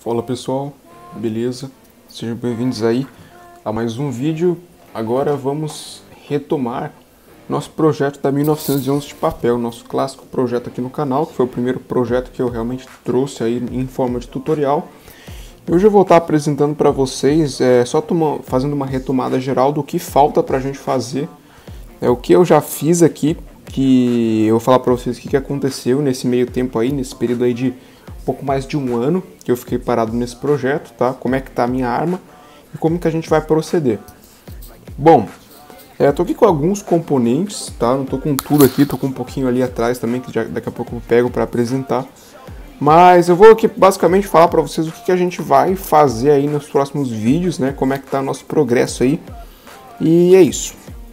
Fala pessoal, beleza? Sejam bem-vindos aí a mais um vídeo. Agora vamos retomar nosso projeto da 1911 de papel, nosso clássico projeto aqui no canal, que foi o primeiro projeto que eu realmente trouxe aí em forma de tutorial. Hoje eu vou estar apresentando para vocês, fazendo uma retomada geral do que falta para a gente fazer, o que eu já fiz aqui, que eu vou falar para vocês o que aconteceu nesse meio tempo aí, nesse período aí de pouco mais de um ano que eu fiquei parado nesse projeto, tá? Como é que tá a minha arma e como que a gente vai proceder. Bom, tô aqui com alguns componentes, tá? Não tô com tudo aqui, tô com um pouquinho ali atrás também, que daqui a pouco eu pego para apresentar. Mas eu vou aqui basicamente falar para vocês o que a gente vai fazer aí nos próximos vídeos, né? Como é que tá o nosso progresso aí. E é isso.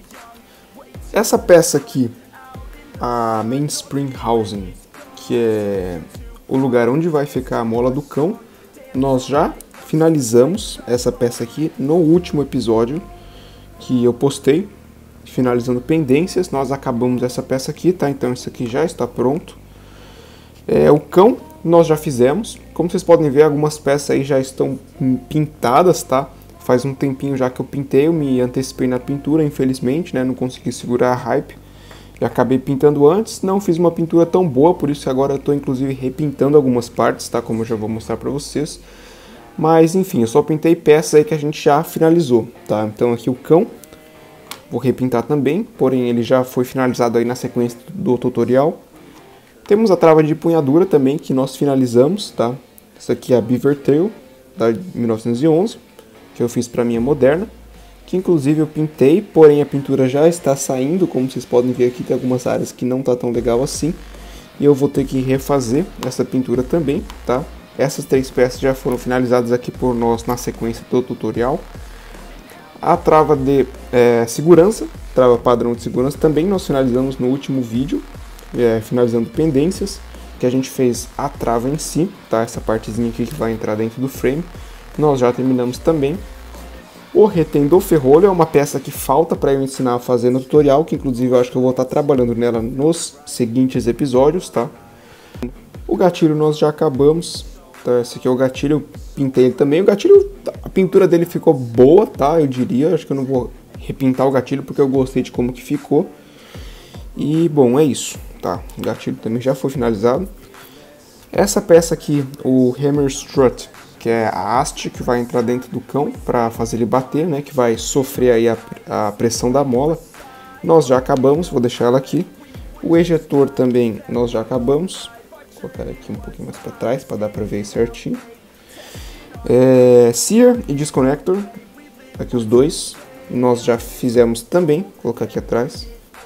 Essa peça aqui, a Main Spring Housing, que é o lugar onde vai ficar a mola do cão, nós já finalizamos essa peça aqui no último episódio que eu postei, finalizando pendências. Nós acabamos essa peça aqui, tá? Então isso aqui já está pronto. O cão nós já fizemos. Como vocês podem ver, algumas peças aí já estão pintadas, tá? Faz um tempinho já que eu pintei, eu me antecipei na pintura, infelizmente, né? Não consegui segurar a hype. Eu acabei pintando antes, não fiz uma pintura tão boa, por isso agora eu estou inclusive repintando algumas partes, tá? Como eu já vou mostrar para vocês. Mas enfim, eu só pintei peças aí que a gente já finalizou, tá? Então aqui o cão, vou repintar também, porém ele já foi finalizado aí na sequência do tutorial. Temos a trava de empunhadura também, que nós finalizamos, tá? Essa aqui é a Beaver Tail, da 1911, que eu fiz para minha moderna. Que inclusive eu pintei, porém a pintura já está saindo, como vocês podem ver aqui tem algumas áreas que não tá tão legal assim, e eu vou ter que refazer essa pintura também, tá? Essas três peças já foram finalizadas aqui por nós na sequência do tutorial. A trava de segurança, trava padrão de segurança, também nós finalizamos no último vídeo, finalizando pendências, que a gente fez a trava em si, tá? Essa partezinha aqui que vai entrar dentro do frame, nós já terminamos também. O retém do ferrolho é uma peça que falta para eu ensinar a fazer no tutorial, que inclusive eu acho que eu vou estar trabalhando nela nos seguintes episódios, tá? O gatilho nós já acabamos, tá? Esse aqui é o gatilho, eu pintei ele também. O gatilho, a pintura dele ficou boa, tá? Eu diria, acho que eu não vou repintar o gatilho porque eu gostei de como que ficou. E bom, é isso, tá? O gatilho também já foi finalizado. Essa peça aqui, o Hammer Strut, que é a haste que vai entrar dentro do cão para fazer ele bater, né, que vai sofrer aí a pressão da mola. Nós já acabamos, vou deixar ela aqui. O ejetor também nós já acabamos. Vou colocar aqui um pouquinho mais para trás para dar para ver certinho. Sear e Disconnector, aqui os dois, nós já fizemos também. Vou colocar aqui atrás.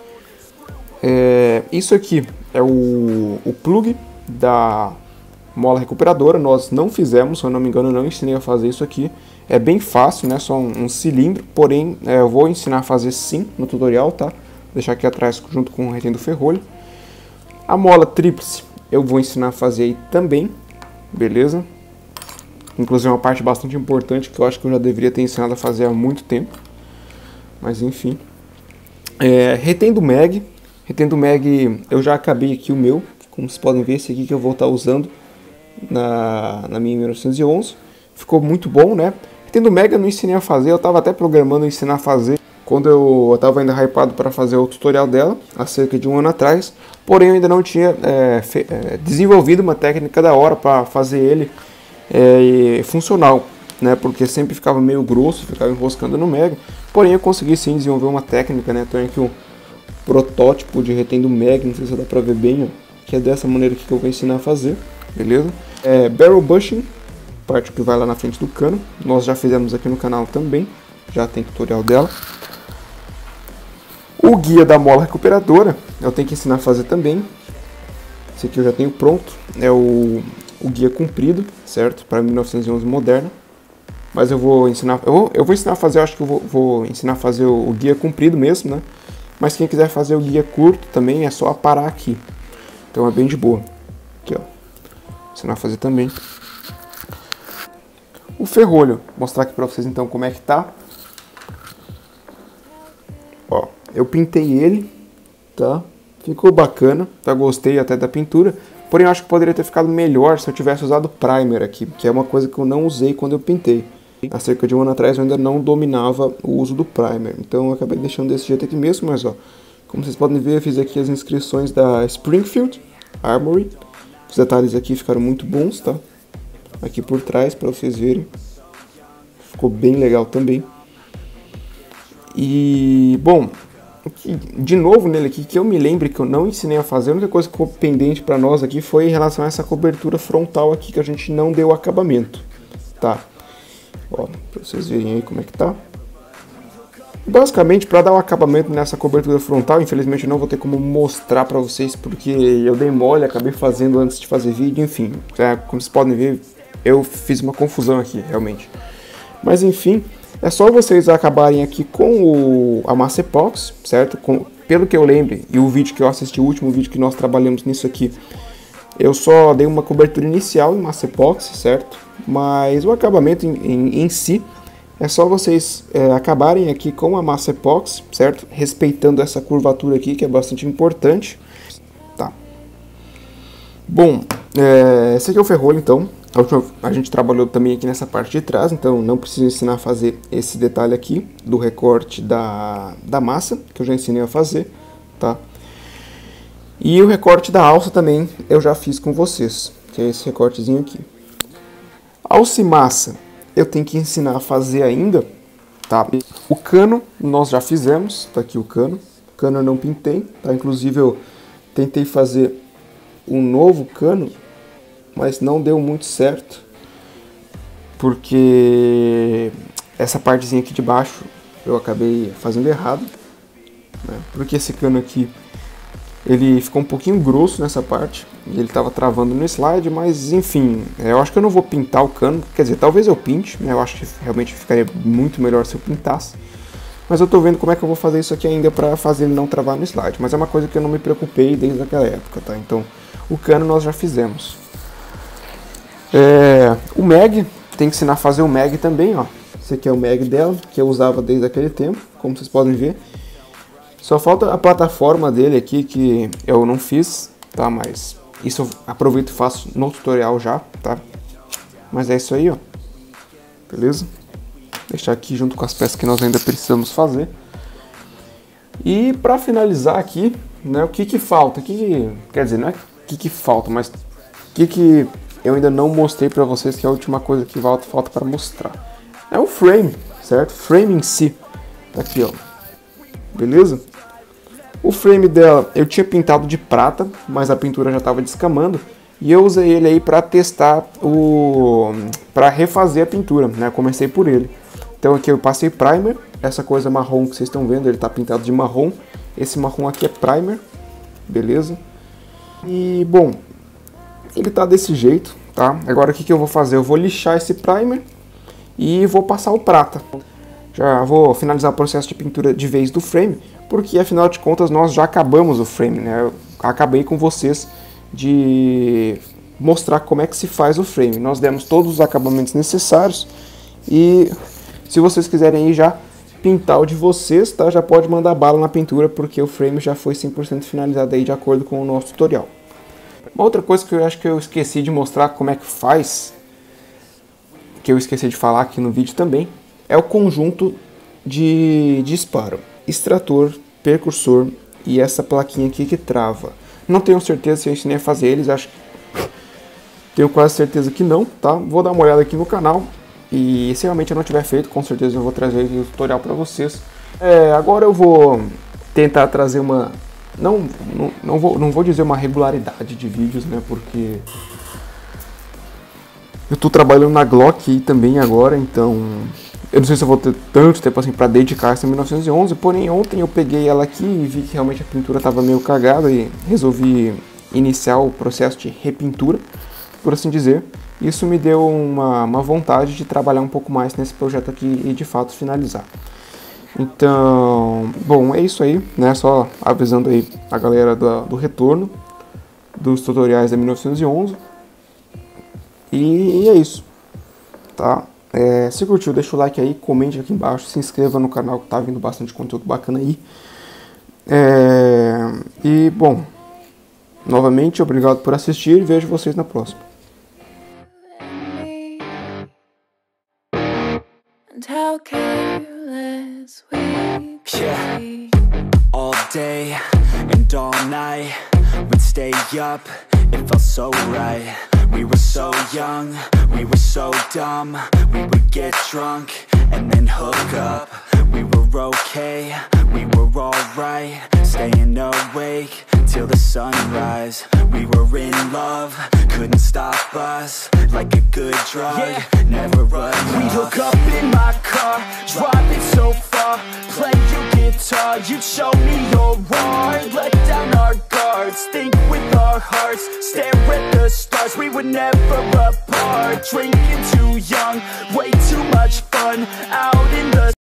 Isso aqui é o plug da mola recuperadora, nós não fizemos, se eu não me engano, eu não ensinei a fazer isso aqui. É bem fácil, né? Só um cilindro, porém eu vou ensinar a fazer sim no tutorial, tá? Vou deixar aqui atrás junto com o retém do ferrolho. A mola tríplice eu vou ensinar a fazer aí também, beleza? Inclusive é uma parte bastante importante que eu acho que eu já deveria ter ensinado a fazer há muito tempo. Mas enfim. Retém do mag. Retém do mag eu já acabei aqui o meu. Como vocês podem ver, esse aqui que eu vou estar usando na minha 1911, ficou muito bom, né? Tendo Mega não ensinei a fazer, eu estava até programando ensinar a fazer quando eu estava ainda hypado para fazer o tutorial dela, há cerca de um ano atrás, porém eu ainda não tinha desenvolvido uma técnica da hora para fazer ele funcional, né? Porque sempre ficava meio grosso, ficava enroscando no Mega, porém eu consegui sim desenvolver uma técnica, né? Tenho aqui um protótipo de retém do Mega, não sei se dá para ver bem, ó, que é dessa maneira que eu vou ensinar a fazer, beleza? Barrel bushing, parte que vai lá na frente do cano, nós já fizemos aqui no canal também, já tem tutorial dela. O guia da mola recuperadora, eu tenho que ensinar a fazer também, esse aqui eu já tenho pronto, é o guia comprido, certo? Para 1911 moderna, mas eu vou ensinar, eu vou ensinar a fazer, eu acho que eu vou ensinar a fazer o guia comprido mesmo, né? Mas quem quiser fazer o guia curto também é só parar aqui, então é bem de boa, aqui ó. Ensinar a fazer também. O ferrolho, vou mostrar aqui pra vocês então como é que tá. Ó, eu pintei ele, tá? Ficou bacana, tá? Gostei até da pintura. Porém, eu acho que poderia ter ficado melhor se eu tivesse usado primer aqui, que é uma coisa que eu não usei quando eu pintei. Há cerca de um ano atrás eu ainda não dominava o uso do primer, então eu acabei deixando desse jeito aqui mesmo, mas ó, como vocês podem ver, eu fiz aqui as inscrições da Springfield Armory. Os detalhes aqui ficaram muito bons, tá? Aqui por trás, para vocês verem. Ficou bem legal também. E, bom, de novo nele aqui, que eu me lembre que eu não ensinei a fazer, a única coisa que ficou pendente para nós aqui foi em relação a essa cobertura frontal aqui, que a gente não deu acabamento, tá? Ó, pra vocês verem aí como é que tá. Basicamente, para dar um acabamento nessa cobertura frontal, infelizmente eu não vou ter como mostrar para vocês, porque eu dei mole, acabei fazendo antes de fazer vídeo, enfim. Como vocês podem ver, eu fiz uma confusão aqui, realmente. Mas enfim, é só vocês acabarem aqui com a massa epóxi, certo? Pelo que eu lembro, e o vídeo que eu assisti, o último vídeo que nós trabalhamos nisso aqui, eu só dei uma cobertura inicial em massa epóxi, certo? Mas o acabamento em si, é só vocês acabarem aqui com a massa epóxi, certo? Respeitando essa curvatura aqui, que é bastante importante. Tá. Bom, esse aqui é o ferrolho, então. A gente trabalhou também aqui nessa parte de trás, então não preciso ensinar a fazer esse detalhe aqui, do recorte da massa, que eu já ensinei a fazer, tá? E o recorte da alça também eu já fiz com vocês, que é esse recortezinho aqui. Alça e massa eu tenho que ensinar a fazer ainda, tá? O cano nós já fizemos, tá aqui o cano. O cano eu não pintei, tá? Inclusive eu tentei fazer um novo cano, mas não deu muito certo, porque essa partezinha aqui de baixo eu acabei fazendo errado, né? Porque esse cano aqui, ele ficou um pouquinho grosso nessa parte, e ele estava travando no slide, mas enfim, eu acho que eu não vou pintar o cano, quer dizer, talvez eu pinte, né? Eu acho que realmente ficaria muito melhor se eu pintasse, mas eu tô vendo como é que eu vou fazer isso aqui ainda para fazer ele não travar no slide, mas é uma coisa que eu não me preocupei desde aquela época, tá? Então, o cano nós já fizemos. O mag, tem que ensinar a fazer o mag também, ó. Esse aqui é o mag dela, que eu usava desde aquele tempo, como vocês podem ver. Só falta a plataforma dele aqui, que eu não fiz, tá? Mas isso eu aproveito e faço no tutorial já, tá? Mas é isso aí, ó. Beleza? Deixar aqui junto com as peças que nós ainda precisamos fazer. E para finalizar aqui, né, o que falta? Quer dizer, não é o que falta, mas o que eu ainda não mostrei para vocês, que é a última coisa que falta para mostrar. É o frame, certo? Frame em si. Tá aqui, ó. Beleza? O frame dela eu tinha pintado de prata, mas a pintura já estava descamando. E eu usei ele aí para testar para refazer a pintura, né? Eu comecei por ele. Então aqui eu passei primer, essa coisa marrom que vocês estão vendo, ele está pintado de marrom. Esse marrom aqui é primer, beleza? E bom, ele tá desse jeito, tá? Agora o que eu vou fazer? Eu vou lixar esse primer e vou passar o prata. Já vou finalizar o processo de pintura de vez do frame, porque afinal de contas nós já acabamos o frame, né? Eu acabei com vocês de mostrar como é que se faz o frame. Nós demos todos os acabamentos necessários e se vocês quiserem aí já pintar o de vocês, tá? Já pode mandar bala na pintura, porque o frame já foi 100% finalizado aí de acordo com o nosso tutorial. Uma outra coisa que eu acho que eu esqueci de mostrar como é que faz, que eu esqueci de falar aqui no vídeo também, é o conjunto de disparo, extrator, percursor e essa plaquinha aqui que trava. Não tenho certeza se eu ensinei a fazer eles, acho que tenho quase certeza que não, tá? Vou dar uma olhada aqui no canal e se realmente eu não tiver feito, com certeza eu vou trazer o tutorial para vocês. Agora eu vou tentar trazer uma... Não vou dizer uma regularidade de vídeos, né? Porque eu tô trabalhando na Glock aí também agora, então eu não sei se eu vou ter tanto tempo assim para dedicar essa 1911, porém ontem eu peguei ela aqui e vi que realmente a pintura tava meio cagada e resolvi iniciar o processo de repintura, por assim dizer. Isso me deu uma vontade de trabalhar um pouco mais nesse projeto aqui e de fato finalizar. Então, bom, é isso aí, né? Só avisando aí a galera do retorno dos tutoriais da 1911. E é isso, tá? Se curtiu, deixa o like aí, comente aqui embaixo, se inscreva no canal que tá vindo bastante conteúdo bacana aí. E, bom, Novamente, obrigado por assistir e vejo vocês na próxima. Yeah, all day and all night, we'd stay up, it felt so right. We were so young, we were so dumb. We would get drunk and then hook up. We were okay, we were alright, staying awake till the sunrise. We were in love, couldn't stop us, like a good drug, yeah. Never enough. We'd hook up in my car, driving so far, play your guitar, you'd show me your art. Let down our guards, think with our hearts, stare at the stars. We were never apart, drinking too young, way too much fun, out in the